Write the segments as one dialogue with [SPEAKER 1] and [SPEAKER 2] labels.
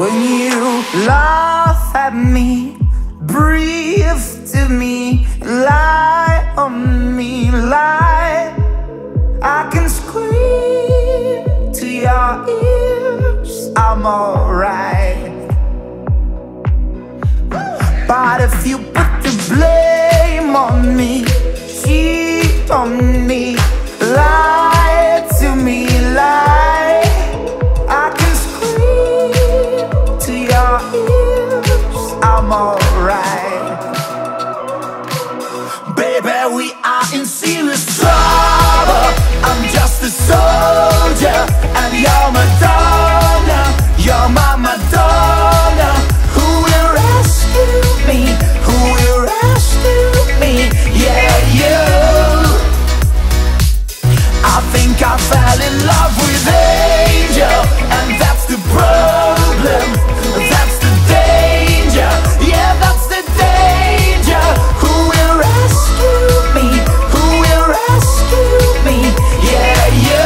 [SPEAKER 1] When you laugh at me, breathe to me, lie on me, lie. I can scream to your ears, I'm alright. But if you put the blame on me, cheat on me, lie to me, lie, I can scream to your ears, I'm alright. Baby, we are in serious trouble. I'm just a soldier, and you're Madonna, you're my Madonna. Who will rescue me? Who will rescue me? Yeah, you. I think I fell in love with Angel, and that's the problem. That's the danger. Yeah, that's the danger. Who will rescue me? Who will rescue me? Yeah, you.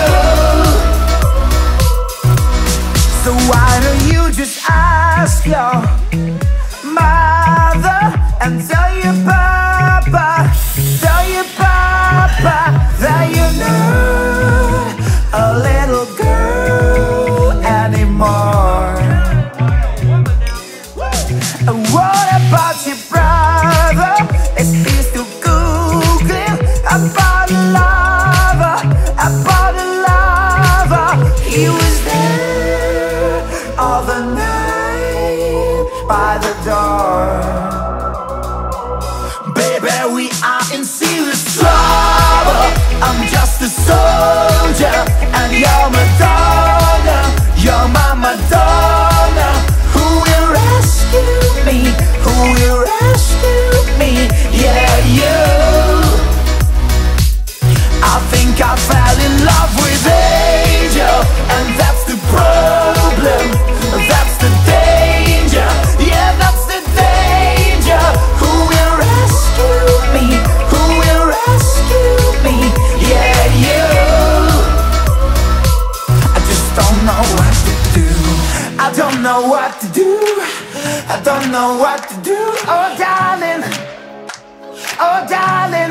[SPEAKER 1] So why don't you just ask your mother and tell your papa that you're not a little girl anymore. And what about your brother? Is he still googling about lava, about lava? He was there all the night by the door. Baby, we are in serious trouble. I'm just a soldier, and you're Madonna, you're my Madonna. Who will rescue me? Who will rescue me? Yeah, you. I think I fell in love with Angel, and that's the problem. That's the danger. Yeah, that's the danger. Who will rescue me? Who will rescue me? Yeah, you. I just don't know what to do. I don't know what to do. I don't know what to do. Oh, darling. Oh, darling.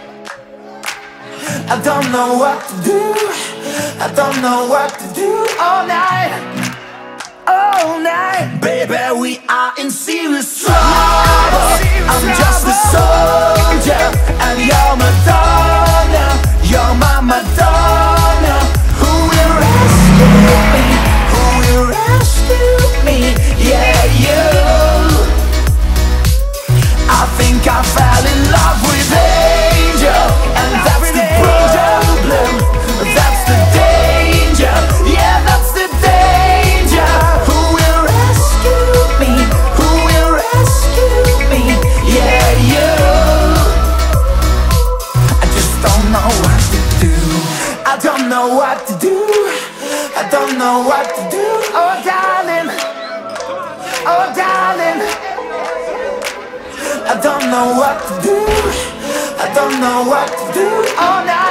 [SPEAKER 1] I don't know what to do. I don't know what to do. All night. All night. Baby, we are in serious trouble. I'm just a soldier, and you're Madonna, you're my Madonna. Who will rescue me? Who will rescue me? Yeah, you. I think I fell in love with Angel, and that's the problem. That's the danger. Yeah, that's the danger. Who will rescue me? Who will rescue me? Yeah, you. I just don't know what to do. I don't know what to do. I don't know what to do. Oh, darling. Oh, darling. I don't know what to do. I don't know what to do. Oh, now.